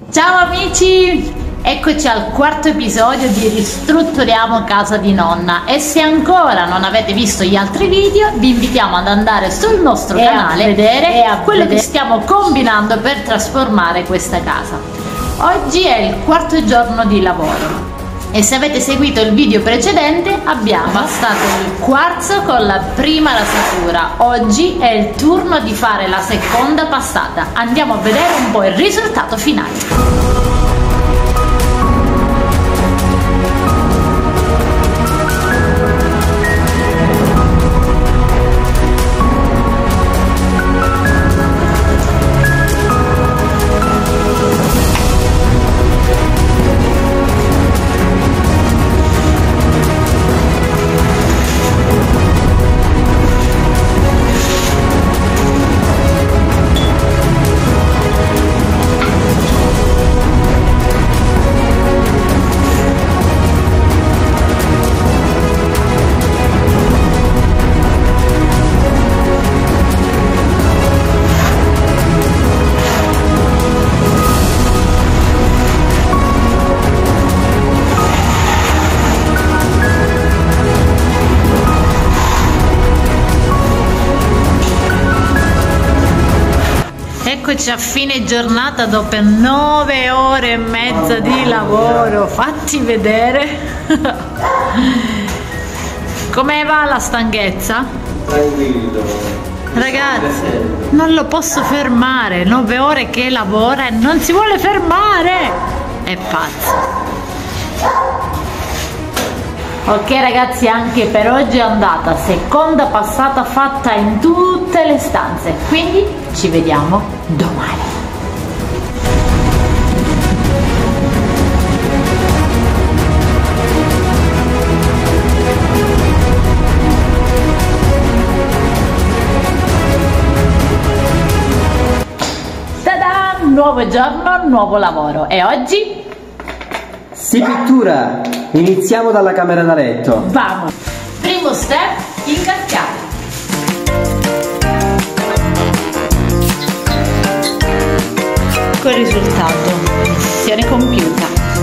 Ciao amici! Eccoci al quarto episodio di Ristrutturiamo casa di nonna e se ancora non avete visto gli altri video vi invitiamo ad andare sul nostro canale a vedere quello che stiamo combinando per trasformare questa casa. Oggi è il quarto giorno di lavoro e se avete seguito il video precedente abbiamo bastato il quarzo con la prima rasatura. Oggi è il turno di fare la seconda passata. Andiamo a vedere un po' il risultato finale. Eccoci a fine giornata dopo 9 ore e mezza di lavoro. Fatti vedere. Come va la stanchezza? Tranquillo. Ragazzi, non lo posso fermare. 9 ore che lavora e non si vuole fermare. È pazzo. Ok ragazzi, anche per oggi è andata, seconda passata fatta in tutte le stanze, quindi ci vediamo domani. Tada! Nuovo giorno, nuovo lavoro e oggi? Si pittura! Iniziamo dalla camera da letto. Vamos! Primo step, incaschiare. Ecco il risultato, missione compiuta.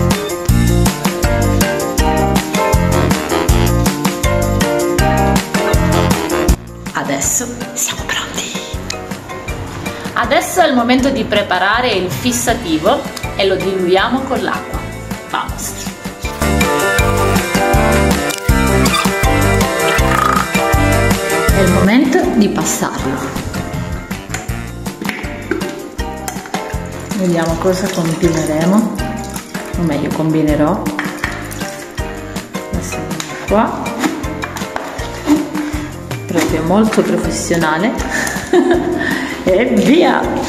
Adesso siamo pronti. Adesso è il momento di preparare il fissativo e lo diluiamo con l'acqua. Vamos! È il momento di passarlo. Vediamo cosa combineremo, o meglio combinerò. Passiamo qua, proprio molto professionale. E via!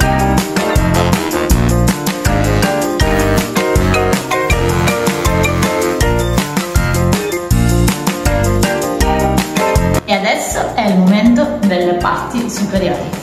E adesso è il momento delle parti superiori.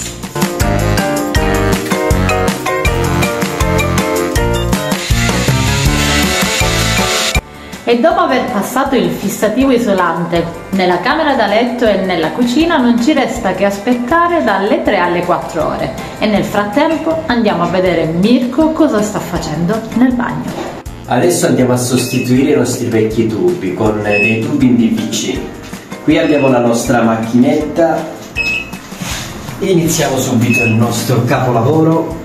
E dopo aver passato il fissativo isolante nella camera da letto e nella cucina non ci resta che aspettare dalle 3 alle 4 ore e nel frattempo andiamo a vedere Mirko cosa sta facendo nel bagno. Adesso andiamo a sostituire i nostri vecchi tubi con dei tubi in PVC. Qui abbiamo la nostra macchinetta. Iniziamo subito il nostro capolavoro.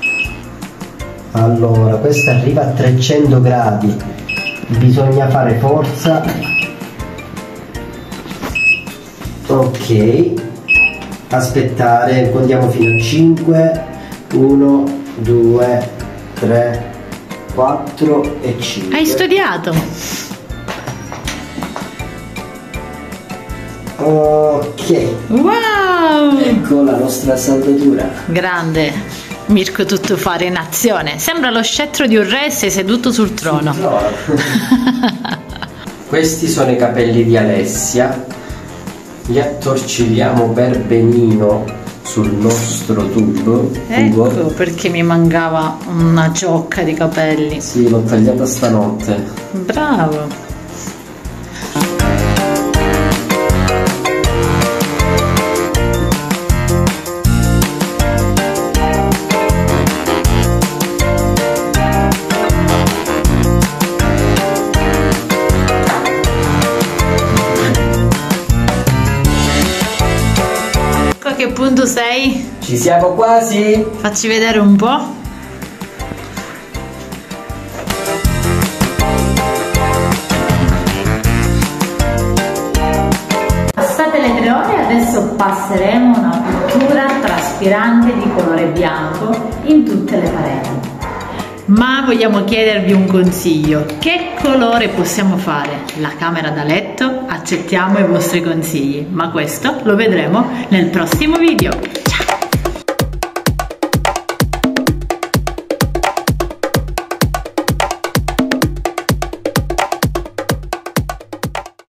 Allora, questa arriva a 300 gradi. Bisogna fare forza. Ok. Aspettare, contiamo fino a 5. 1, 2, 3, 4 e 5. Hai studiato? Ok. Wow! Ecco la nostra saldatura. Grande! Mirko tuttofare in azione. Sembra lo scettro di un re se seduto sul trono. Questi sono i capelli di Alessia. Li attorcigliamo per benino sul nostro tubo. Ecco perché mi mancava una ciocca di capelli. Sì, l'ho tagliata stanotte. Bravo! Ci siamo quasi. Facci vedere un po'. Passate le 3 ore, adesso passeremo una pittura traspirante di colore bianco in tutte le pareti. Ma vogliamo chiedervi un consiglio: che colore possiamo fare? La camera da letto? Accettiamo i vostri consigli, ma questo lo vedremo nel prossimo video.